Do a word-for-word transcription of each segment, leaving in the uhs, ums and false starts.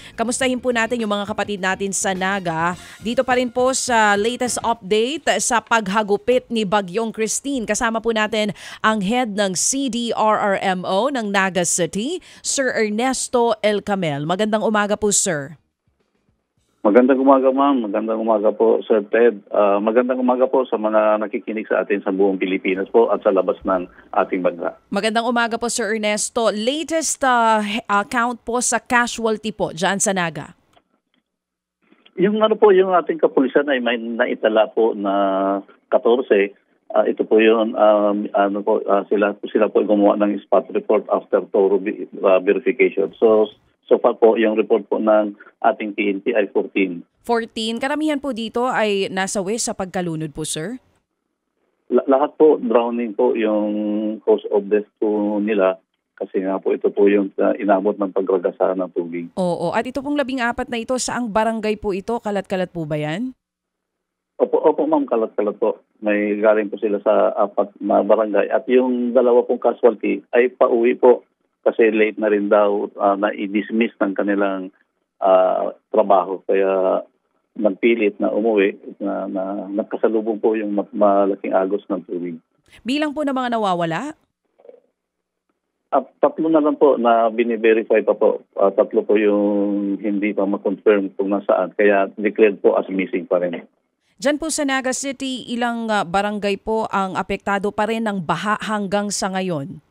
kamustahin po natin yung mga kapatid natin sa Naga. Dito pa rin po sa latest update sa paghagupit ni Bagyong Christine. Kasama po natin ang head ng C D R R M O ng Naga City, Sir Ernesto El Camel. Magandang umaga po, sir. Magandang umaga, ma'am. Magandang umaga po, Sir Ted. Uh, magandang umaga po sa mga nakikinig sa atin sa buong Pilipinas po at sa labas ng ating bansa. Magandang umaga po, Sir Ernesto. Latest uh, count po sa casualty po dyan sa Naga. Yung ano po, yung ating kapulisan ay may naitala po na fourteen. Uh, ito po yung um, ano po, uh, sila, sila po gumawa ng spot report after thorough uh, verification. So, So far po, yung report po ng ating P N P ay fourteen. fourteen. Karamihan po dito ay nasa west sa pagkalunod po, sir? La- lahat po, drowning po yung cause of death po nila. Kasi nga po, ito po yung uh, inabot ng pagragasa ng tubig. Oo. At ito pong labing apat na ito, saang barangay po ito? Kalat-kalat po ba yan? Opo, opo ma'am, kalat-kalat po. May galing po sila sa apat na barangay. At yung dalawa pong casualty ay pauwi po. Kasi late na rin daw uh, na i-dismiss ng kanilang uh, trabaho. Kaya nagpilit na umuwi na, na nagkasalubong po yung malaking agos ng tubig. Bilang po ng mga nawawala? Uh, tatlo na lang po na bini-verify pa po. Uh, tatlo po yung hindi pa ma-confirm kung nasaan. Kaya declared po as missing pa rin. Diyan po sa Naga City, ilang uh, barangay po ang apektado pa rin ng baha hanggang sa ngayon?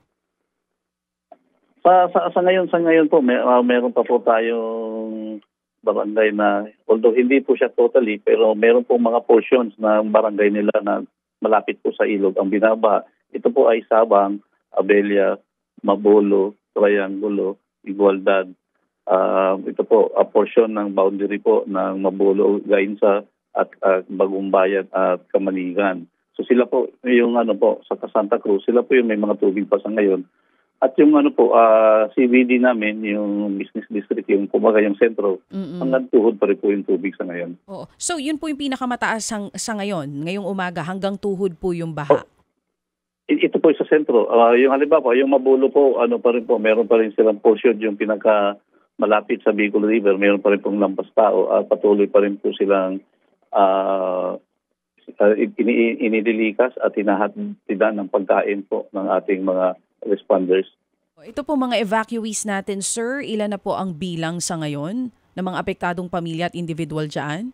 Sa, sa, sa ngayon, sa ngayon po, may, uh, meron pa po tayong barangay na, although hindi po siya totally, pero meron po mga portions ng barangay nila na malapit po sa ilog ang binaba. Ito po ay Sabang, Abella, Mabolo, Triangulo, Igualdad. Uh, ito po, a portion ng boundary po ng Mabolo, Gainsa, at uh, Bagumbayan at Kamaligan. So sila po, yung ano po, sa Santa Cruz, sila po yung may mga tubig pa sa ngayon. At yung ano po, uh, C B D namin, yung business district, yung kumbaga yung sentro, Mm-mm. hanggang tuhod pa rin po yung tubig sa ngayon. Oo. So yun po yung pinakamataas sang, sa ngayon, ngayong umaga, hanggang tuhod po yung baha? Oh, ito po sa sentro. Uh, yung halimbawa, yung Mabulo po, ano pa rin po, meron pa rin silang portion yung pinaka malapit sa Bicol River, meron pa rin pong lampas tao, uh, patuloy pa rin po silang uh, uh, inidilikas at hinahatidan ng pagkain po ng ating mga responders. Ito po mga evacuees natin, sir. Ilan na po ang bilang sa ngayon ng mga apektadong pamilya at individual dyan?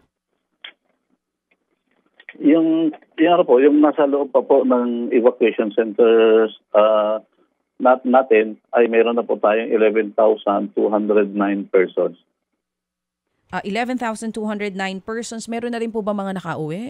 Yung, yung ano po, yung nasa loob pa po ng evacuation centers uh, nat, natin ay meron na po tayong eleven thousand two hundred nine persons. Uh, eleven thousand two hundred nine persons. Meron na rin po ba mga nakauwi?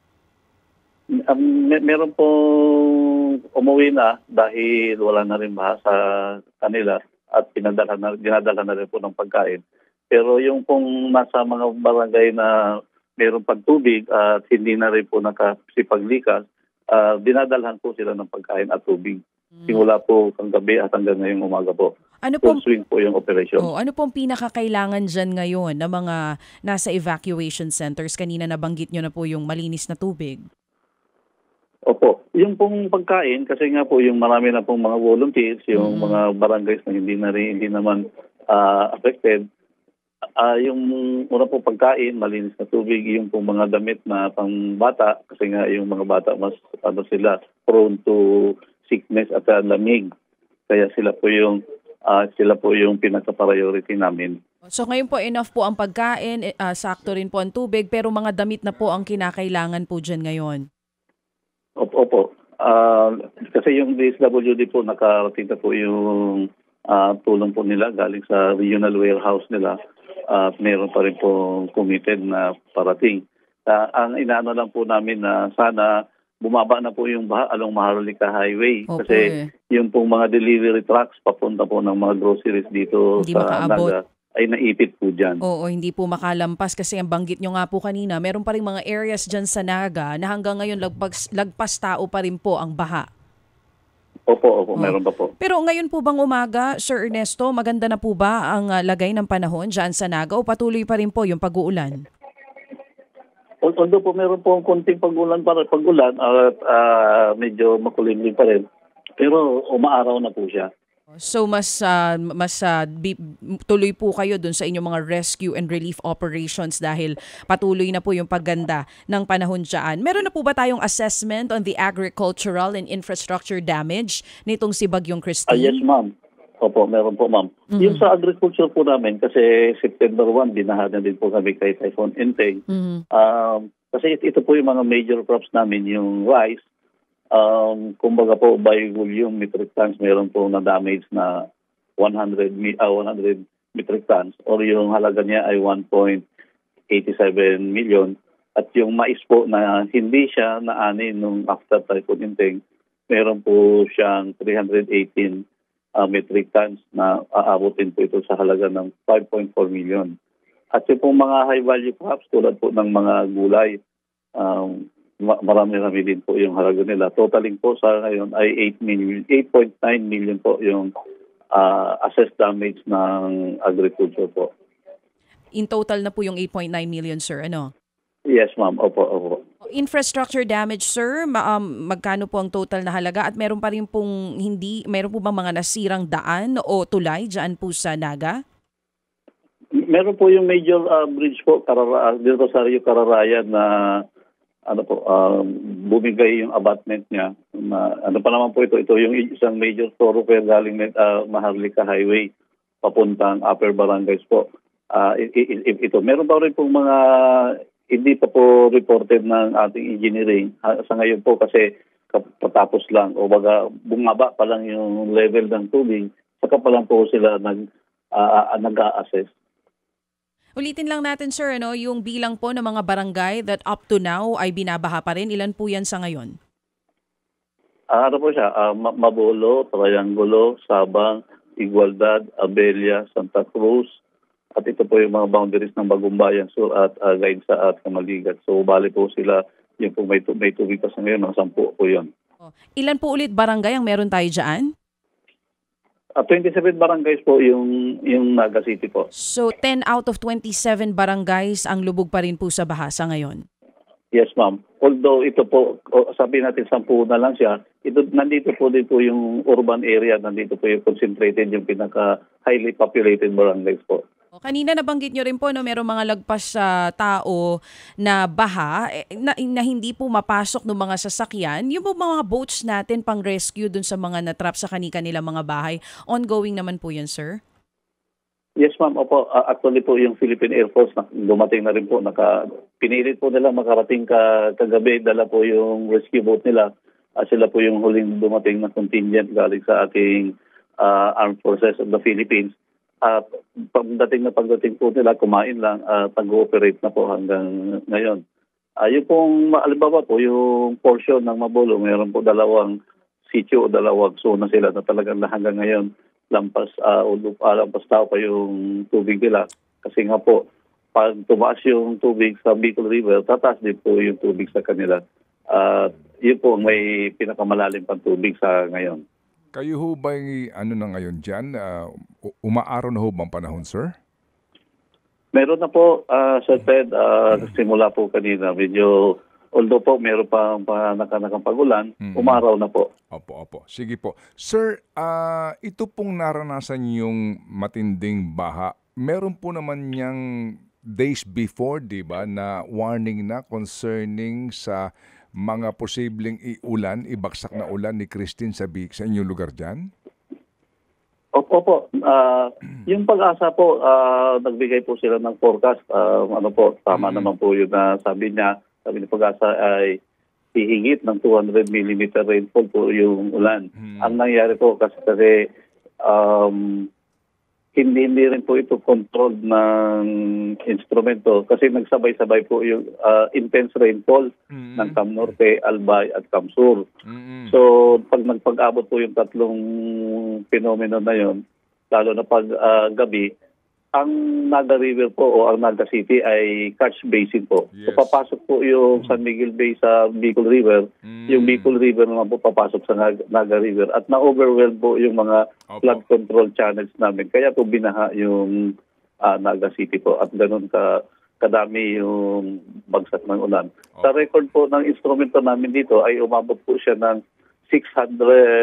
Um, may, meron pong umuwi na dahil wala na rin baha sa kanila at pinadala na, dinadala na rin po ng pagkain. Pero yung pong nasa mga barangay na meron pagtubig at hindi na rin po nakasipaglikas, uh, dinadalhan po sila ng pagkain at tubig. Hmm. Simula po kang gabi at hanggang ngayong umaga po. Ano pong, full swing po yung operation. Oh, ano pong pinakakailangan dyan ngayon ng mga nasa evacuation centers? Kanina nabanggit nyo na po yung malinis na tubig. Opo. Yung pong pagkain, kasi nga po yung marami na pong mga volunteers, yung mm. mga barangays na hindi na rin, hindi naman uh, affected, uh, yung una pong pagkain, malinis na tubig, yung pong mga damit na pang bata, kasi nga yung mga bata mas ano sila, prone to sickness at uh, lamig. Kaya sila po yung uh, sila po yung pinaka-priority namin. So ngayon po enough po ang pagkain, uh, sakto rin po ang tubig, pero mga damit na po ang kinakailangan po dyan ngayon. Opo, opo. Uh, kasi yung D S W D po, nakarating na po yung uh, tulong po nila galing sa regional warehouse nila at uh, meron pa rin po committed na parating. Uh, ang inaano lang po namin na sana bumaba na po yung baha along Maharlika Highway. Okay. Kasi yung pong mga delivery trucks papunta po ng mga groceries dito hindi sa Naga ay naipit po dyan. Oo, hindi po makalampas kasi ang banggit nyo nga po kanina, meron pa rin mga areas dyan sa Naga na hanggang ngayon lagpas, lagpas tao pa rin po ang baha. Opo, opo, oh. meron pa po. Pero ngayon po bang umaga, Sir Ernesto, maganda na po ba ang uh, lagay ng panahon dyan sa Naga o patuloy pa rin po yung pag-uulan? Although po meron po konting pag-ulan para pag-ulan at uh, medyo makulimlim pa rin. Pero umaaraw na po siya. So mas ah, mas ah, bi- tuloy po kayo dun sa inyong mga rescue and relief operations dahil patuloy na po yung pagganda ng panahon diyan. Meron na po ba tayong assessment on the agricultural and infrastructure damage nitong si Bagyong Ah, yes, Christine? ma'am. Opo, meron po, ma'am. Yung sa agriculture po namin, kasi September first, binaha na din po kami kay Typhoon Enteng. Mhm. Um, kasi it- ito po yung mga major crops namin, yung rice. Um, kumbaga po, by volume metric tons, meron po na damage na one hundred, mi- ah, one hundred metric tons or yung halaga niya ay one point eight seven million. At yung mais po na hindi siya naani nung after Typhoon Enteng, meron po siyang three hundred eighteen ah, metric tons na aabutin po ito sa halaga ng five point four million. At yung pong mga high value crops tulad po ng mga gulay, um, ma- marami-rami din po yung halaga nila. Totaling po sa ngayon ay eight million, eight point nine million po yung ah, assessed damage ng agriculture po. In total na po yung eight point nine million, sir. Ano? Yes, ma'am. Opo, opo. Infrastructure damage, sir, ma- um, magkano po ang total na halaga at meron pa rin pong hindi, meron po bang mga nasirang daan o tulay dyan po sa Naga? Meron po yung major ah, bridge po, Carara, del Rosario Cararayan na ano po, um, bumigay yung abutment niya. Na, ano pa naman po ito, ito yung isang major thoroughfare galing uh, Maharlika Highway papuntang Upper Barangays po. Ah, i- i- i- ito, meron pa rin pong mga hindi pa po reported ng ating engineering ah, sa ngayon po kasi kap- patapos lang o baga bumaba pa lang yung level ng tubig, saka pa lang po sila nag, ah, ah, nag-a-assess. Ulitin lang natin, sir, ano, yung bilang po ng mga barangay that up to now ay binabaha pa rin. Ilan po yan sa ngayon? Ah, ano po siya? Ah, Ma- Mabolo, Triangulo, Sabang, Igualdad, Abella, Santa Cruz. At ito po yung mga boundaries ng Bagumbayan Sur at uh, Gainsa at Kamaligat. So, bali po sila, yung po may, tu- may tubig pa sa ngayon, mga sampu po yun. Oh, ilan po ulit barangay ang meron tayo dyan? At twenty-seven barangays po yung, yung Naga City po. So, ten out of twenty-seven barangays ang lubog pa rin po sa bahasa ngayon. Yes, ma'am. Although ito po, o, sabi natin sampu na lang siya, ito, nandito po din po yung urban area, nandito po yung concentrated, yung pinaka highly populated barangays po. O, kanina nabanggit nyo rin po, no, merong mga lagpas sa tao na baha eh, na, na hindi po mapasok ng mga sasakyan. Yung po mga boats natin pang rescue dun sa mga natrap sa kanika nila mga bahay, ongoing naman po yan, sir? Yes, ma'am. Opo, uh, actually po yung Philippine Air Force na, dumating na rin po. Naka, pinilit po nila makarating ka, kagabi. Dala po yung rescue boat nila. Uh, sila po yung huling dumating na contingent galing sa ating uh, Armed Forces of the Philippines. Uh, pagdating na pagdating po nila, kumain lang, uh, pag-ooperate na po hanggang ngayon. Uh, yung pong, alimbawa po, yung portion ng Mabolo, mayroon po dalawang sitio o dalawang zona sila na talagang na hanggang ngayon lampas uh, o uh, lampas tao pa yung tubig nila. Kasi nga po, pag tumaas yung tubig sa Bicol River, tataas din po yung tubig sa kanila. At uh, yun po may pinakamalalim pang tubig sa ngayon. Kayo ho ba ano na ngayon dyan? Uh, umaaraw na ho bang panahon, sir? Meron na po, uh, Sir Ted, uh, simula po kanina. Medyo, although po meron pa, pa nakanakang pagulan, mm-hmm. umaraw na po. Opo, opo. Sige po. Sir, uh, ito pong naranasan yung matinding baha. Meron po naman niyang days before, di ba, na warning na concerning sa mga posibleng iulan, ibagsak na ulan ni Christine sa, sa inyong lugar dyan? Opo po. Uh, yung pag-asa po, uh, nagbigay po sila ng forecast. Uh, ano po, tama mm-hmm. naman po yun na sabi niya. Sabi ni pag-asa ay hihigit ng two hundred millimeter rainfall po yung ulan. Mm-hmm. Ang nangyari po kasi, kasi um, hindi, hindi rin po ito controlled ng instrumento kasi nagsabay-sabay po yung uh, intense rainfall mm-hmm. ng Cam Norte, Albay at Cam Sur. Mm-hmm. So pag nagpag-abot po yung tatlong phenomenon na yon, lalo na pag uh, gabi, ang Naga River po o ang Naga City ay catch basin po. Yes. So papasok po yung San Miguel Bay sa Bicol River, mm. yung Bicol River naman po papasok sa Naga, Naga River at na-overwhelm po yung mga Opo. flood control channels namin. Kaya po binaha yung uh, Naga City po at ganun ka kadami yung bagsak ng ulan. Opo. Sa record po ng instrumento namin dito ay umabot po siya ng six hundred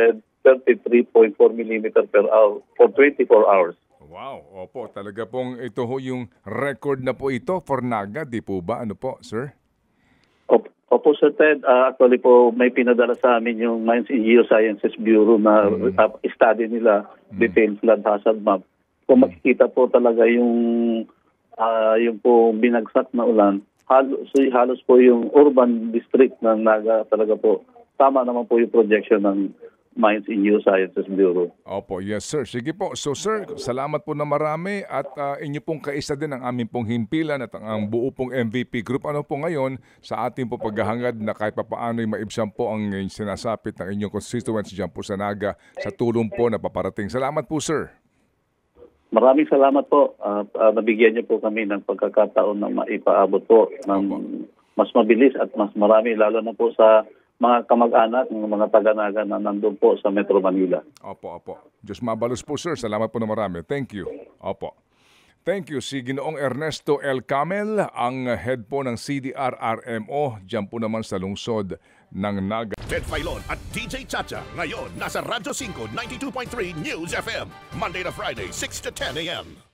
thirty-three point four millimeter per hour for twenty-four hours. Wow, opo, talaga pong ito ho yung record na po ito for Naga, di po ba? Ano po, sir? Opo, opo Sir Ted, uh, actually po may pinadala sa amin yung Mines and Geosciences Bureau na Mm. uh, study nila, detailed flood hazard map. Kung makikita po talaga yung uh, yung po binagsak na ulan, halos, halos po yung urban district ng Naga talaga po. Tama naman po yung projection ng Mines and Geosciences Bureau. Opo, yes sir. Sige po. So sir, salamat po na marami at uh, inyo pong kaisa din ang aming pong himpilan at ang, ang buo pong M V P group. Ano po ngayon sa ating po paghahangad na kahit papaano ay maibsan po ang uh, sinasapit ng inyong constituents dyan po sa Naga sa tulong po na paparating. Salamat po sir. Maraming salamat po. Uh, uh, nabigyan niyo po kami ng pagkakataon na maipaabot po ng Opo. mas mabilis at mas marami, lalo na po sa mga kamag-anak ng mga taga-Naga na nandun po sa Metro Manila. Opo, opo. Diyos mabalos po sir. Salamat po na marami. Thank you. Opo. Thank you. Si Ginoong Ernesto L. Camel, ang head po ng C D R R M O, dyan po naman sa lungsod ng Naga. Ted Filon at D J Chacha. Ngayon, nasa Radyo five ninety-two point three News F M. Monday to Friday, six to ten a m